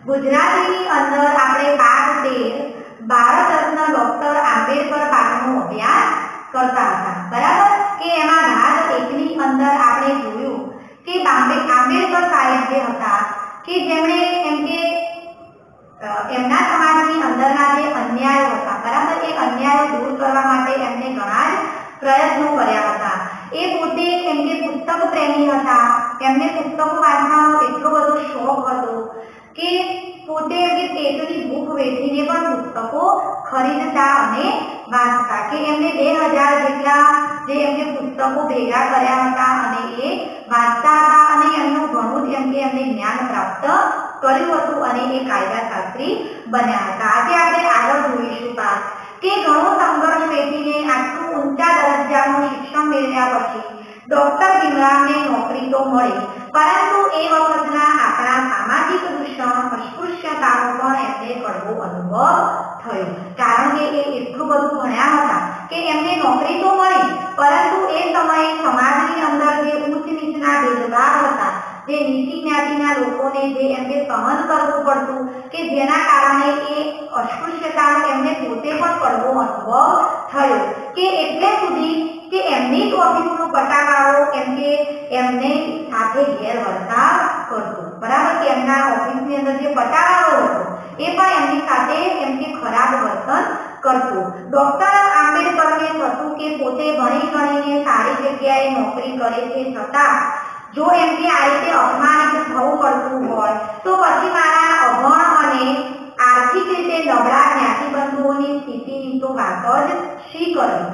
ગુજરાતીની અંદર આપણે પાઠ 13 ભારત રત્ન ડોક્ટર આંબેડકર પાઠનો અભ્યાસ કરતા હતા, બરાબર? કે એમાં ભાગ 1 ની અંદર આપણે જોયું કે આંબેડકર સાહેબ જે હતા કે જેમણે એમ કે એમના સમાજની અંદરના જે અન્યાયો હતા, બરાબર, એ અન્યાયો દૂર કરવા માટે એમને ઘણા જ પ્રયત્નો કર્યા હતા. એ પોતે એમ કે પુસ્તક પ્રેમી હતા. એમને પુસ્તકો વાંચવાનો એટલો બધો શોખ હતો કે પોતે એમની પેટની ભૂખ વેઠીને પણ પુસ્તકો ખરીદતા અને વાંચતા. કે એમને 2000 જેટલા જે એમને પુસ્તકો ભેગા કર્યા હતા અને એ વાંચતા હતા અને એમનું ઘણું જ એમ કે એમને જ્ઞાન પ્રાપ્ત કર્યું હતું અને એ કાયદાશાસ્ત્રી બન્યા હતા. આજે આપણે આગળ જોઈશું પાઠ કે ઘણો સંઘર્ષ વેઠીને આટલું ઊંચા દરજ્જાનું શિક્ષણ મેળવ્યા પછી ડોક્ટર ભીમરાવને નોકરી તો મળી, પરંતુ એ વખતના આપણા સામાજિક દૂષણ અસ્પૃશ્યતાનો પણ એમને કડવો અનુભવ થયો. કારણ કે એ એટલું બધું ભણ્યા હતા કે એમને નોકરી તો મળી, પરંતુ એ સમયે સમાજની અંદર જે ઉચ્ચ નીચના ભેદભાવ હતા, જે નીચી જ્ઞાતિના લોકોને જે એમને સહન કરવું પડતું, કે જેના કારણે એ અસ્પૃશ્યતાનો એમને પોતે પણ કડવો અનુભવ થયો. કે એટલે સુધી કે એમની જ ઓફિસનો પટાવાળો એમ કે એમને સાથે ગેરવર્તાવ કરતો, બરાબર? કે એમના ઓફિસની અંદર જે પટાવાળો હતો એ પણ એમની સાથે એમ કે ખરાબ વર્તન કરતો. ડોક્ટર આંબેડકરને થતું કે પોતે ભણી ગણીને સારી જગ્યાએ નોકરી કરે છે, છતાં જો એમ કે આ રીતે અપમાનિત થવું પડતું હોય તો પછી મારા અભણ અને આર્થિક રીતે નબળા જ્ઞાતિબંધુઓની સ્થિતિની તો વાત જ શી કરવી.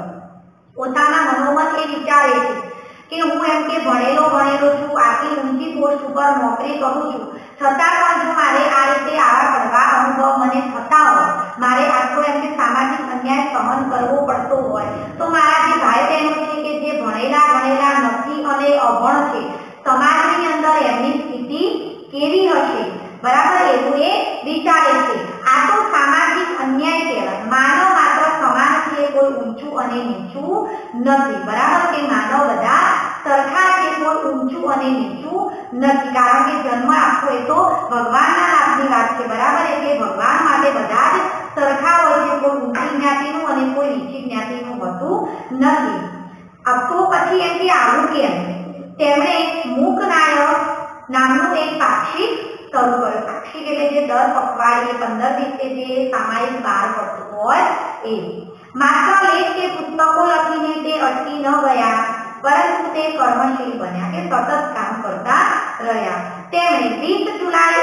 પોતાના મનોમન એ વિચારે છે કે હું એમ કે ભણેલો છું, આટલી ઊંચી પોસ્ટ ઉપર નોકરી કરું છું, છતાં પણ જો મારે આ રીતે આવા કડવા અનુભવ મને થતા હોય, મારે આટલો એમ કે સામાજિક અન્યાય સહન કરવો પડતો હોય, તો મારા જે ભાઈ બહેનો છે કે જે ભણેલા ગણેલા નથી અને અભણ છે, સમાજની અંદર એમની સ્થિતિ કેવી હશે, બરાબર? એવું એ વિચારે છે. આ તો સામાજિક અન્યાય કહેવાય. માનવ માત્ર સમાન છે, કોઈ ઊંચું અને નીચું નથી, બરાબર? કે માનવ બધા સરખા છે, કોઈ ઊંચું અને નીચું નથી. કારણ કે જન્મ આપવો એ તો ભગવાનના લાભની વાત છે, બરાબર? એટલે ભગવાન માટે બધા જ સરખા હોય છે, કોઈ ઊંચી જ્ઞાતિનું અને કોઈ નીચી જ્ઞાતિનું હોતું નથી. अब तो પછી એમ કે આવું કેમ? તેમણે મૂકનાયક નામનું એક પાક્ષિક શરૂ કર્યું. પાક્ષિક એટલે જે દર પખવાડિયે 15 દિવસે જે સામાયિક બહાર પડતું હોય એ. માત્ર લેખ કે પુસ્તકો લખીને તે અટકી ન ગયા, પરંતુ તે કર્મશીલ બન્યા, કે સતત કામ કરતા રહ્યા. તેમણે 20 જુલાઈ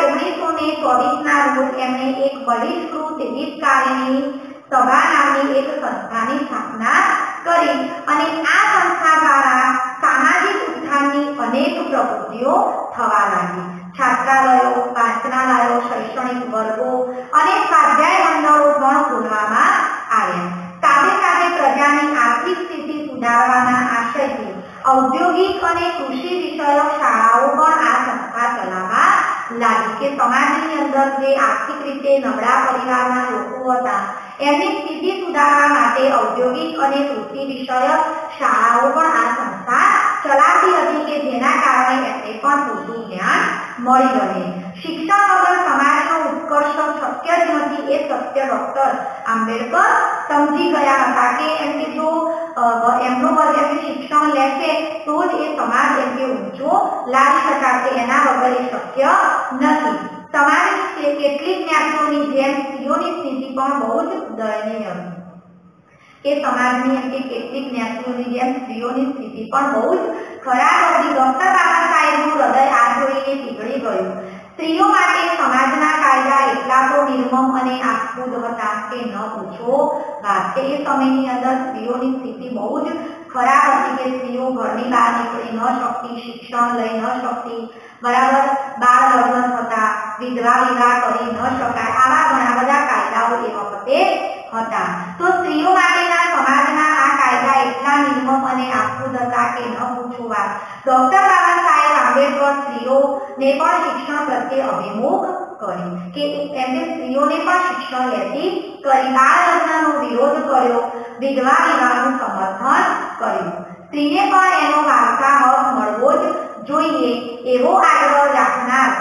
1924 ના રોજ એમણે એક બહિષ્કૃત હિતકારીણી સભા નામની એક સંસ્થાની સ્થાપના કરી અને આ સંસ્થા દ્વારા સામાજિક ઉત્થાનની અનેક પ્રવૃત્તિઓ થવા લાગી. છાત્રાલયો, વાંચનાલયો, શૈક્ષણિક વર્ગો અને સ્વાધ્યાય મંડળો પણ ખોલવામાં આવ્યા. સાથે સાથે પ્રજાની આર્થિક સ્થિતિ સુધારવાના આશયથી ઔદ્યોગિક અને કૃષિ વિષયક શાળાઓ પણ આ સંસ્થા ચલાવવા લાગી. કે સમાજની અંદર જે આર્થિક રીતે નબળા પરિવારના લોકો હતા એમની સ્થિતિ સુધારવા માટે ઔદ્યોગિક અને કૃષિ વિષયક શાળાઓ પણ આ સંસ્થા ચલાવતી હતી, કે જેના કારણે એમને પણ પૂરતું જ્ઞાન મળી રહે. શિક્ષણ વગર સમાજનો ઉત્કર્ષ શક્ય જ નથી, એ સત્ય ડોક્ટર આંબેડકર સમજી ગયા હતા. કે એમ કે જો એમનો વર્ગ એમ શિક્ષણ લેશે તો જ એ સમાજ એમ કે ઊંચો લાવી શકાશે, એના વગર એ શક્ય નથી. સમાજની કેટલીક જ્ઞાતિઓની જેમ સ્ત્રીઓની સ્થિતિ પણ બહુ જ દયનીય હતી. કે સમાજની એમ કે કેટલીક જ્ઞાતિઓની જેમ સ્ત્રીઓની સ્થિતિ પણ બહુ જ ખરાબ હતી. ડોક્ટર બાબા સાહેબનું હૃદય આ જોઈને પીગળી ગયું. સ્ત્રીઓ માટે સમાજના કાયદા એટલા તો નિર્મમ અને આખુદ હતા કે ન પૂછો વાત. કે એ સમયની અંદર સ્ત્રીઓની સ્થિતિ બહુ જ ખરાબ હતી. કે સ્ત્રીઓ ઘરની બહાર નીકળી ન શકતી, શિક્ષણ લઈ ન શકતી, બરાબર? બાળ લગ્ન થતા, વિધવા વિવાહ કરી ન શકાય, આવા ઘણા બધા કાયદાઓ એ વખતે હતા. તો સ્ત્રીઓ માટેના સમાજના આ કાયદા એટલા નિર્મમ અને આખુદ હતા કે ન પૂછો વાત. ડોક્ટર બાબા સાહેબ આંબેડકર સ્ત્રીઓને પણ શિક્ષણ પ્રત્યે અભિમુખ કરી. કે એમને સ્ત્રીઓને પણ શિક્ષણ લેતી કરી. બાળ લગ્નનો વિરોધ કર્યો, વિધવા વિવાહનું સમર્થન કર્યું. સ્ત્રીને પણ એનો વારસા હક મળવો જ જોઈએ એવો આગ્રહ રાખનાર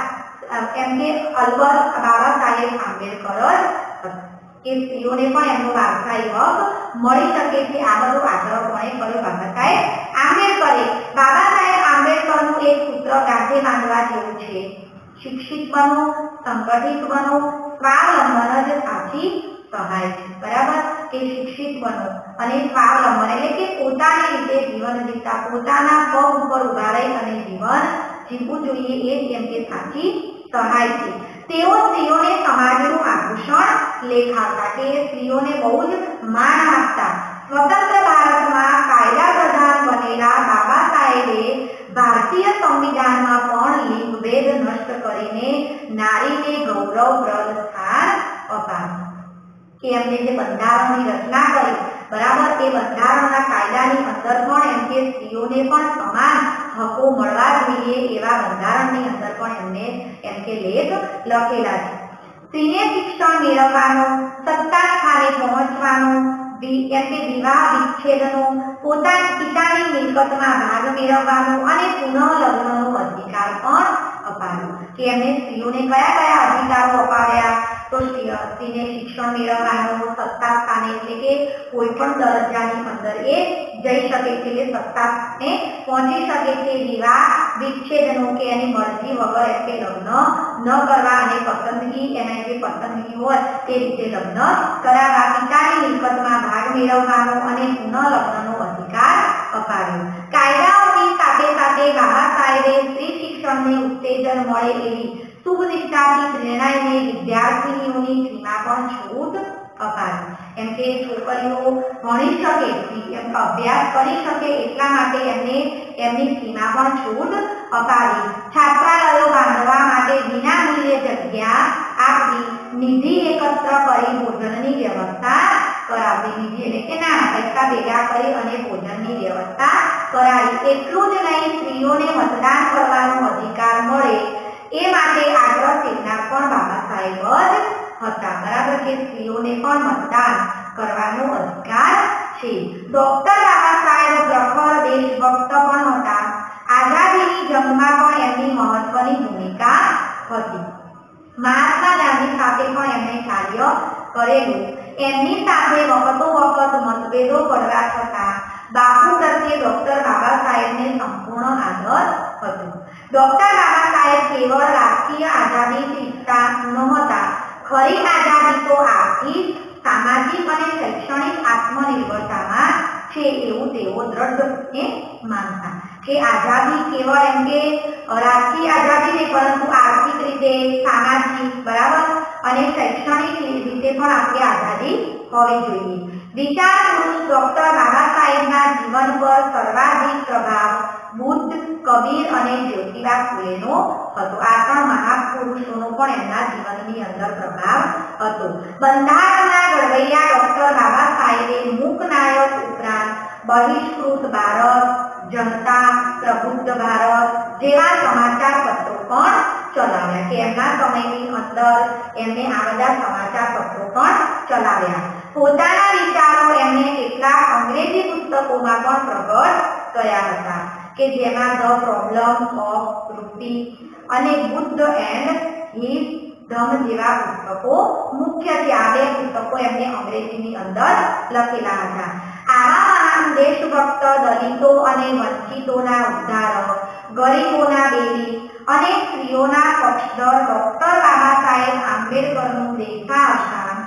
એમ કે અલબત્ત બાબા સાહેબ આંબેડકર જ હતા કે સ્ત્રીઓને પણ એમનો વારસાઈ હક મળી શકે છે। આ બધો આગ્રહ કોણે કર્યો? બાબા સાહેબ આંબેડકરે। બાબા સાહેબ આંબેડકરનું એક સૂત્ર ગાંઠે બાંધવા જેવું છે, શિક્ષિત બનો, સંગઠિત બનો, સ્વાવલંબન જ સાચી સહાય છે। બરાબર કે શિક્ષિત બનો અને સ્વાવલંબન એટલે કે પોતાની રીતે જીવન જીવતા, પોતાના પગ ઉપર ઉભા રહી અને જીવન જીવવું જોઈએ, એ જ એમ કે સાચી સહાય છે। તેઓ સ્ત્રીઓને સમાજનું આભૂષણ લેખાતા, કે સ્ત્રીઓને બહુ જ માન આપતા। સ્વતંત્ર ભારતમાં કાયદા પ્રધાન બનેલા બાબા સાહેબે ભારતીય સંવિધાનમાં પણ લિંગ ભેદ નષ્ટ કરીને નારીને ગૌરવપ્રદ સ્થાન અપાવ્યું। કે એમને જે બંધારણની રચના કરી, બરાબર, એ બંધારણના કાયદાની અંદર પણ એમ કે સ્ત્રીઓને પણ સમાન હકો મળવા જોઈએ એવા બંધારણની અંદર પણ એમને એમ કે લેખ લખેલા છે। સ્ત્રીને શિક્ષણ મેળવવાનો, સત્તા સ્થાને પહોંચવાનો, એમ કે વિવાહ વિચ્છેદનો, પોતાની પિતાની મિલકતમાં ભાગ મેળવવાનો અને પુનઃ લગ્નનો અધિકાર પણ અપાવ્યો। કે એમને સ્ત્રીઓને કયા કયા અધિકારો અપાવ્યા? તો સ્ત્રીને શિક્ષણ મેળવવાનો, સત્તા સ્થાને એટલે કે કોઈ પણ દરજ્જાની અંદર એ જઈ શકે છે, કે સત્તા સ્થાને પહોંચી શકે છે, વિવાહ વિચ્છેદનો કે એની મરજી વગર એમ કે લગ્ન ન કરવા અને પસંદગી, એના જે પસંદગી હોય તે રીતે લગ્ન કરાવવા, પિતાની મિલકતમાં ભાગ મેળવવાનો અને પુનઃ લગ્નનો અધિકાર અપાવ્યો। કાયદાઓની સાથે સાથે બાબા સાહેબે સ્ત્રી શિક્ષણને ઉત્તેજન મળે એવી શુભ દિશાથી પ્રેરણાઈને વિદ્યાર્થીનીઓની ફીમાં પણ છૂટ અપાવી। એમ કે છોકરીઓ ભણી શકે, એમ અભ્યાસ કરી શકે એટલા માટે એમને એમની ફીમાં પણ છૂટ અપાવી। છાત્રાલયો બાંધવા માટે વિના મૂલ્યે જગ્યા આપી, નિધિ એકત્ર કરી ભોજનની વ્યવસ્થા કરાવી। નિધિ એટલે કે નાણાં પૈસા ભેગા કરી અને ભોજનની વ્યવસ્થા કરાવી। એટલું જ નહીં, સ્ત્રીઓને મતદાન કરવાનો અધિકાર મળે એ માટે આગ્રહ સેવનાર પણ બાબા સાહેબ જ હતા। બરાબર કે સ્ત્રીઓને પણ મતદાન કરવાનો અધિકાર છે। ડોક્ટર બાબા સાહેબ પ્રખર દેશભક્ત પણ હતા। આઝાદીની જંગમાં પણ એમની મહત્વની ભૂમિકા હતી। મહાત્મા ગાંધી સાથે પણ એમણે કાર્ય કરેલું। એમની સાથે વખતો વખત મતભેદો પડવા છતાં બાપુ પ્રત્યે ડોક્ટર બાબા સાહેબને સંપૂર્ણ આદર હતો। ડોક્ટર બાબા સાહેબ કેવળ રાજકીય આઝાદી ઈચ્છતા નહોતા, ખરી આઝાદી તો આર્થિક, સામાજિક અને શૈક્ષણિક આત્મનિર્ભરતામાં છે એવું તેઓ દ્રઢપણે માનતા। કે આઝાદી કેવળ એમ કે રાજકીય આઝાદી નહીં, પરંતુ આર્થિક રીતે, સામાજિક, બરાબર, અને શૈક્ષણિક રીતે પણ આપણી આઝાદી હોવી જોઈએ। વિચાર પુરુષ ડોક્ટર બાબા સાહેબના જીવન પર સર્વાધિક પ્રભાવ બુદ્ધ, કબીર અને જ્યોતિબા ફૂલેનો હતો। આ ત્રણ મહાપુરુષોનો પણ એમના જીવનની અંદર પ્રભાવ હતો। બંધારણના ઘડવૈયા ડોક્ટર બાબા સાહેબે મૂકનાયક ઉપરાંત બહિષ્કૃત ભારત, જનતા, પ્રબુદ્ધ ભારત જેવા સમાચાર પત્રો પણ ચલાવ્યા। કે એમના સમયની અંદર એમને આ બધા સમાચાર પત્રો પણ ચલાવ્યા। પોતાના વિચારો એમને કેટલાક અંગ્રેજી પુસ્તકોમાં પણ પ્રગટ કર્યા હતા, કે જેમાં ધ પ્રોબ્લેમ ઓફ રૂપી અને બુદ્ધ એન્ડ હિઝ ધર્મ જેવા પુસ્તકો મુખ્ય છે। આ બે પુસ્તકો એમને અંગ્રેજીની અંદર લખેલા હતા। આવા મહાન દેશભક્ત, દલિતો અને વંચિતોના ઉદ્ધારક, ગરીબોના બેલી અને સ્ત્રીઓના પક્ષધર ડોક્ટર બાબા સાહેબ આંબેડકરનું દેહાવસાન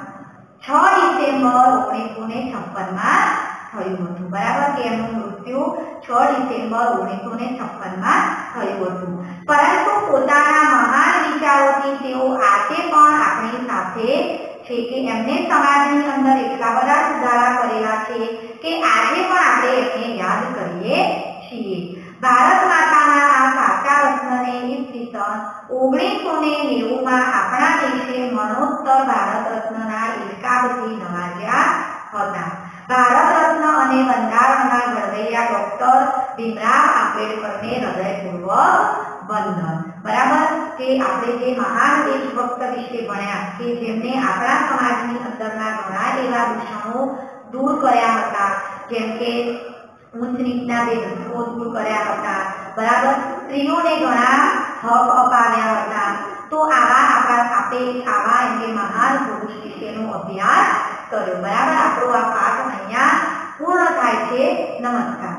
6 ડિસેમ્બર 1956માં થયું હતું। બરાબર કે એમનું મૃત્યુ 6 ડિસેમ્બર 1956માં થયું હતું। પરંતુ પોતાના મહાન વિચારોથી તેઓ આજે પણ આપણી સાથે છે, કે એમને સમાજની અંદર એટલા બધા સુધારા કરેલા છે કે આજે પણ આપણે એમને યાદ કરીએ છીએ। ભારત માતાના આ સાચા રત્નને ઈસવીસન 1990માં આપણા દેશે મરણોત્તર ભારત રત્નના ઇલકાબથી નવાજ્યા હતા। ભારત રત્ન અને બંધારણના ઘડવૈયા ડોક્ટર ભીમરાવ આંબેડકરને હૃદયપૂર્વક વંદન। બરાબર કે આપણે જે મહાન દેશભક્ત વિશે ભણ્યા, કે જેમને આપણા સમાજની અંદરના ઘણા એવા દૂષણો દૂર કર્યા હતા, જેમ કે ઊંચ નીચના ભેદભાવો દૂર કર્યા હતા, બરાબર, સ્ત્રીઓને ઘણા હક અપાવ્યા હતા। તો આપણે આવા એમ કે મહાન પુરુષ વિશેનો અભ્યાસ કર્યો. બરાબર, આપણો આ પાઠ અહીંયા પૂર્ણ થાય છે. નમસ્કાર.